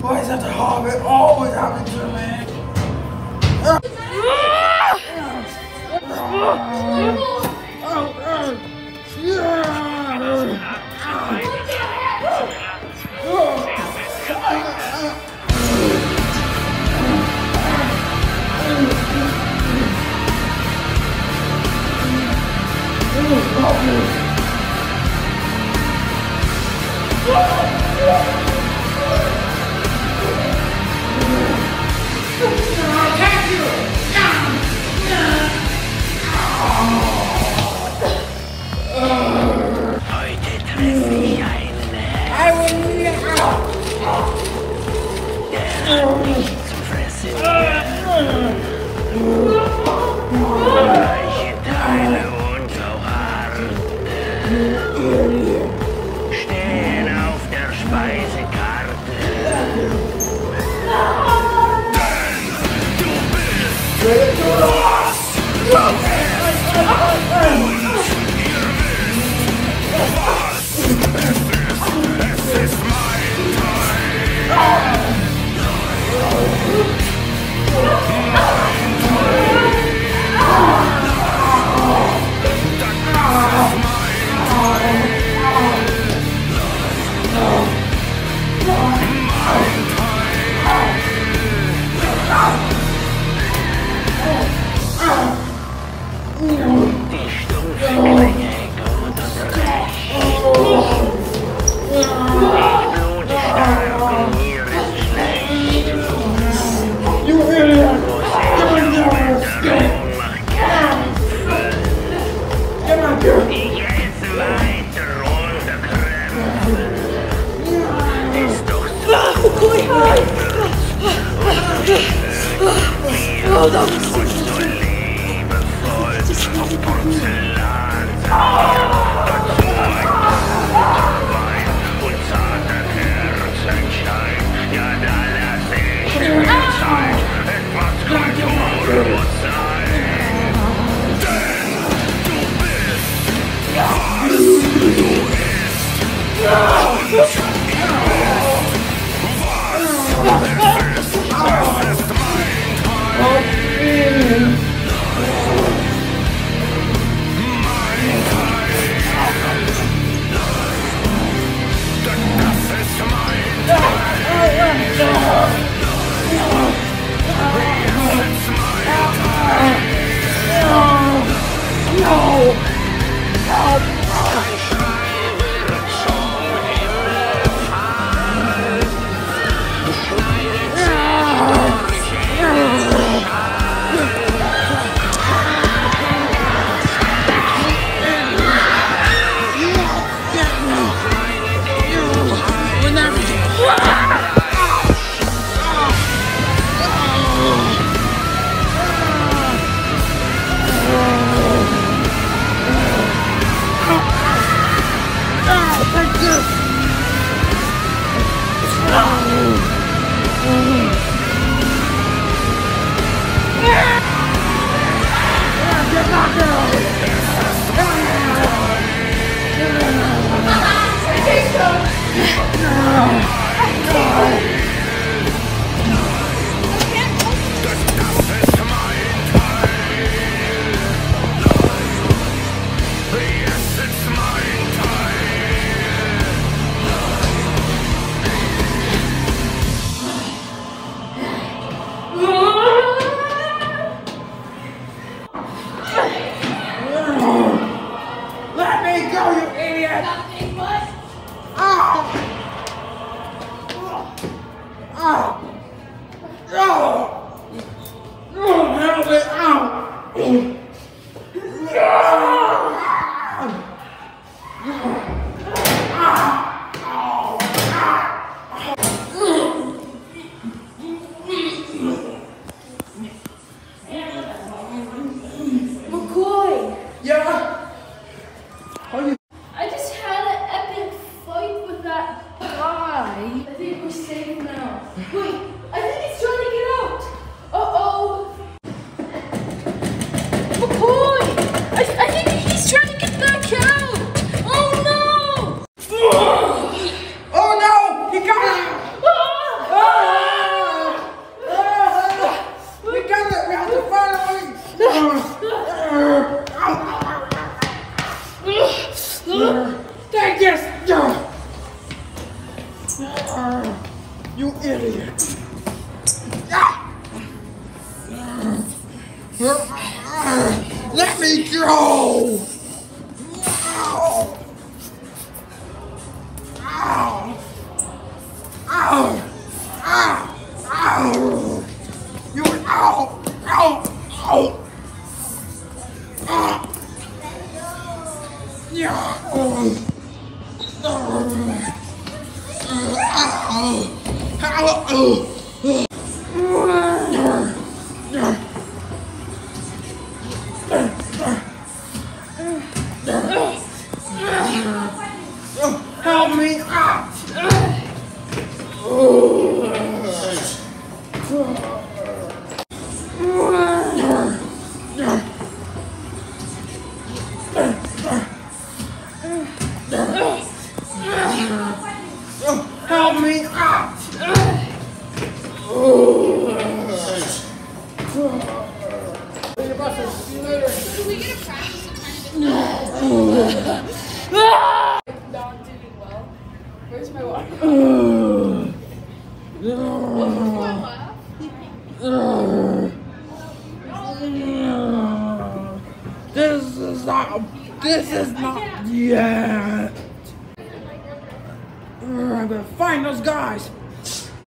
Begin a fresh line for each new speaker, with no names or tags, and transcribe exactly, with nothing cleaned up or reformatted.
Why is that the Hobbit always happening to me?
Heute treffe ich einen Herrn, der hat nichts zu fressen. Reiche Teile und so hart stehen auf der Speisekarte. Denn du bist was du bist und ihr wisst, was es ist. Es ist mein Teil. Die stumpfe Klinge gut und recht. Ich blute stark und mir ist schlecht. Muss ich mit der Ohnmacht kämpfen. Ich esse weiter ohne Krämpfe. Ist doch so gewürzt und so schön und so liebevoll auf Porzellan. Dazu ein guter Wein und zarter Kerzenschein. Ja, da lasse ich mir Zeit, etwas Kultur muss sein. Denn du bist, was du isst. Und ihr wisst, was es ist. Es ist mein Teil.
You idiot! Let me go! Ow! Ow! Ow! Ow! Ow! You ow! Ow! Ow! Ah! Yeah! Oh! Oh! Ow! Ow! Oh! Help me out! Help me out! See you later.
Can we get a practice of trying to do not doing well? Where's my water? What's my laugh?
This is not. This is not. Yeah. I'm gonna find those guys.